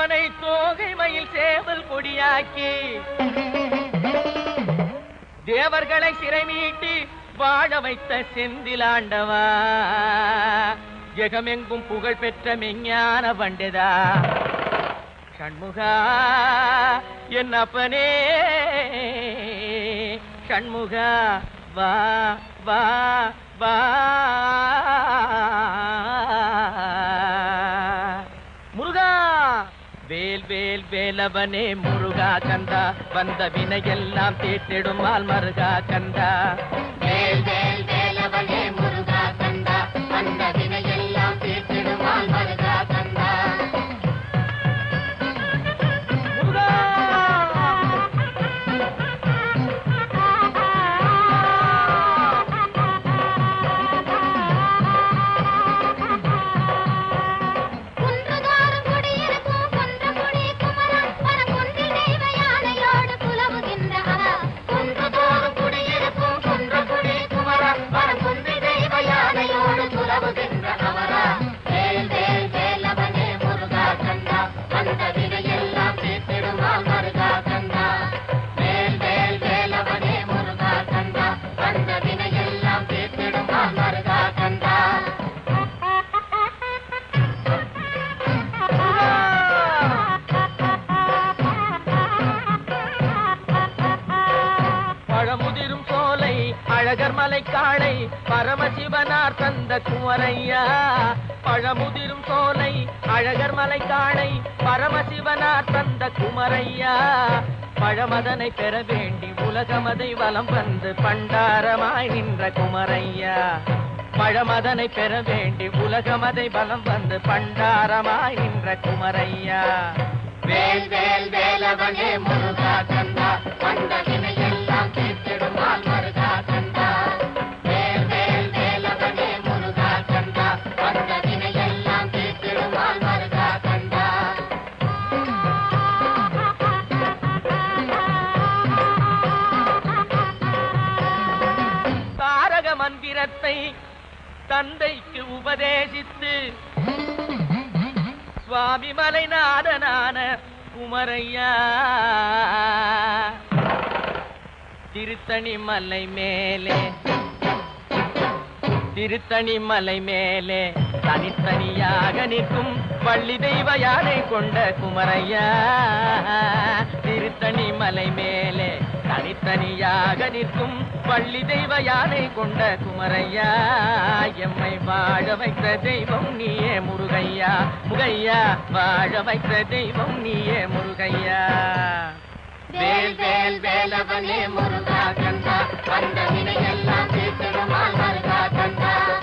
அவனை தோகை மயில் சேவல் கொடியாக்கி தேவர்களை சிறை மீட்டி வாழ வைத்த செந்திலாண்டவா, ஜெகமெங்கும் புகழ் பெற்ற மெஞ்ஞான பண்டிதா ஷண்முகா, என் அப்பனே ஷண்முகா, வா வா வா. முருகா வேல் வேல் வேலவனே முருகா கந்தா, வந்த வினையெல்லாம் தீர்த்திடுமால் மருகா கந்தா. வேல் வேல் வேலவனே முருகா கந்தா, வந்த வினையெல்லாம் தீர்த்திடுமால் மருகா கந்தா. அழகர் மலை காளை பரமசிவனார் தந்த குமரையா, பழமுதிரும் சோலை அழகர் மலை காளை பரமசிவனார் தந்த குமரையா, பழமதனை பெற வேண்டி உலகமதை வலம் வந்து பண்டாரமாய் நின்ற குமரையா, பழமதனை பெற வேண்டி உலகமதை வலம் வந்து பண்டாரமாய் நின்ற குமரையா. வேல் வேல் வேலவனே முருகா கந்தா, வந்த வினையெல்லாம் தீர்த்திடுமால் மருகா கந்தா. வேல் வேல் வேலவனே முருகா கந்தா, வந்த வினையெல்லாம் தீர்த்திடுமால் மருகா கந்தா. தாரக மந்திரத்தை தந்தைக்கு உபதேசித்து சுவாமி மலைநாதனான குமரையா, திருத்தணி மலை மேலே திருத்தணி மலை மேலே தனித்தனியாக நிற்கும் வள்ளி தெய்வ யானை கொண்ட குமரையா, திருத்தணி மலை மேலே தனித்தனியாக நிற்கும் வள்ளி தெய்வ யானை கொண்ட குமரையா, எம்மை வாழ வைத்த தெய்வம் நீயே முருகையா, முகையா வாழ வைத்த தெய்வம் நீயே முருகையா. வேல் வேல் வேலவனே முருகா கந்தா, வந்த வினையெல்லாம் தீர்த்திடுமால் மருகா கந்தா.